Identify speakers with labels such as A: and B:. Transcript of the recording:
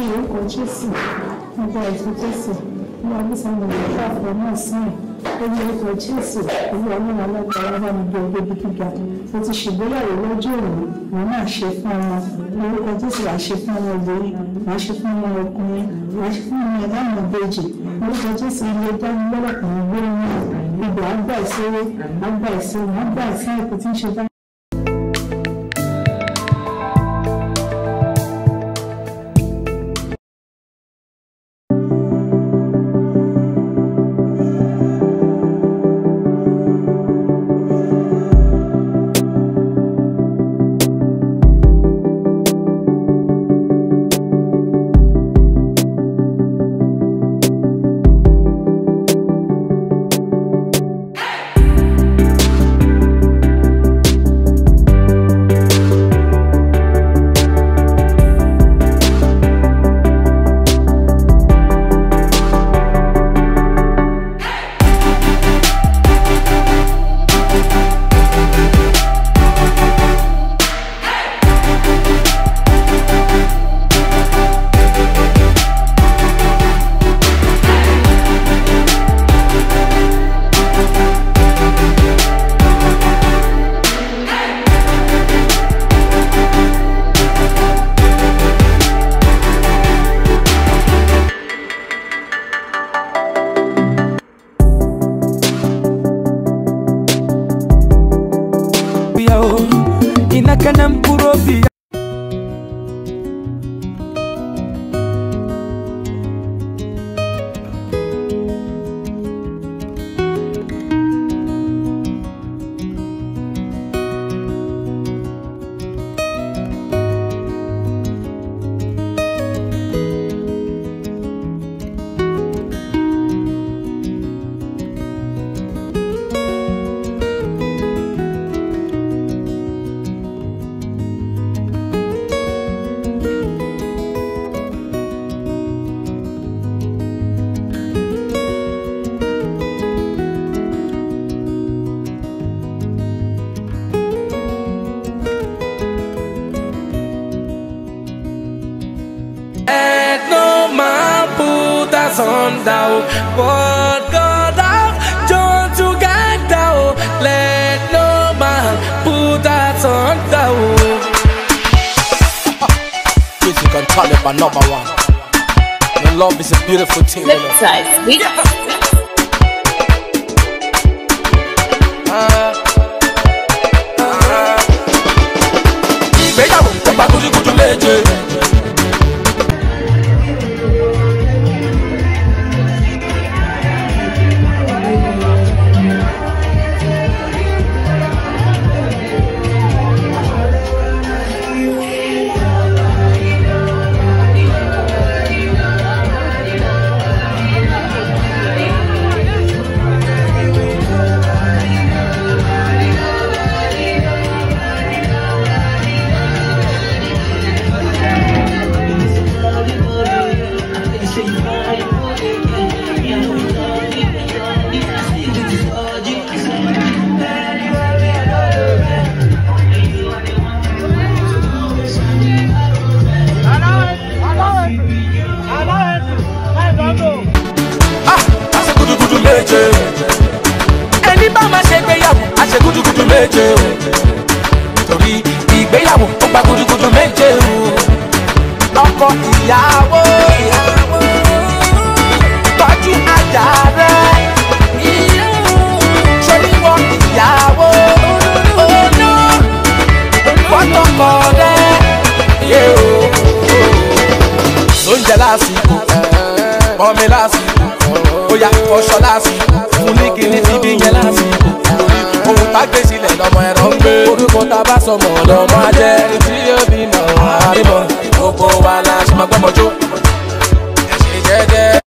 A: orúkọ Jésù nígbà ètò Jésù ní ọdún sẹ́yìn ìgbà àpò náà sí orí orúkọ Jésù olú ọlọ́run alágbára bá mi gbé ọgbẹ́ bí gíga mo ti ṣègbéyàwó lọ́jọ́ òní wọn náà ṣe fún ọmọ orúkọ Jésù wàá ṣe fún ọmọ obìnrin wàá ṣe fún ọmọ ọkùnrin wàá ṣe fún ọmọ ẹ̀dá ọmọ ìbejì orúkọ Jésù ilé dánilọ́lọ́ kan gbé wọn ìgbà àgbà ìṣeré àgbà ìṣeré àgbà ìṣeré kò tí ń ṣe bá.
B: Inakanam kurobi
C: sundown, but God have joined together. Let no man put us on down.
D: Yes, you can call it my number one. Your love is a beautiful thing.
E: Flip side, we
D: ìgbéyàwó tó bá kúrúkúrú méje.
C: Ẹni bá máa ṣe ìgbéyàwó á ṣe gúdúgúdú méje o, torí ìgbéyàwó ó gba gúdúgúdú méje o. Ọkọ ìyàwó tọ́jú ajá rẹ̀, ṣoríwọ ìyàwó ọ̀nà fọ́tọ̀kọ rẹ̀ yé o. Lóúnjẹ lásìkò, pọ́nmi lásìkò, bóyá ọṣọ lásìkò, fún ní kíní tí bí yẹn lásìkò. Ohun tá gbé sílẹ̀ lọ́mọ ẹ̀rọ ń gbé. Orúkọ tá bá sọmọ lọ́mọ ajẹ́. Tí yóò bímọ àrímọ, gbogbo wa la ṣe máa gbọ́mọ jó.